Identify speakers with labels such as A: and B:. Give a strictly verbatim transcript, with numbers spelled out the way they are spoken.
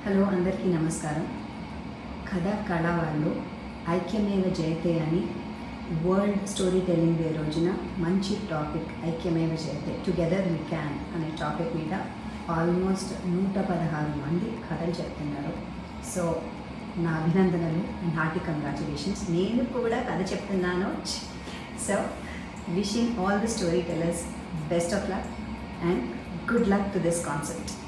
A: Hello అందరికీ నమస్కారం. కథ కళావాళ్ళు ఐక్యమేవ జయతే అని వరల్డ్ స్టోరీ టెల్లింగ్ డే రోజున మంచి టాపిక్ ఐక్యమేవ జయతే టుగెదర్ వి క్యాన్ అనే టాపిక్ మీద ఆల్మోస్ట్ నూట పదహారు మంది కథలు చెప్తున్నారు. సో నా అభినందనలు అండ్ హార్టీ కంగ్రాచులేషన్స్. నేను కూడా కథ చెప్తున్నాను. So wishing all the storytellers best of luck and good luck to this concept.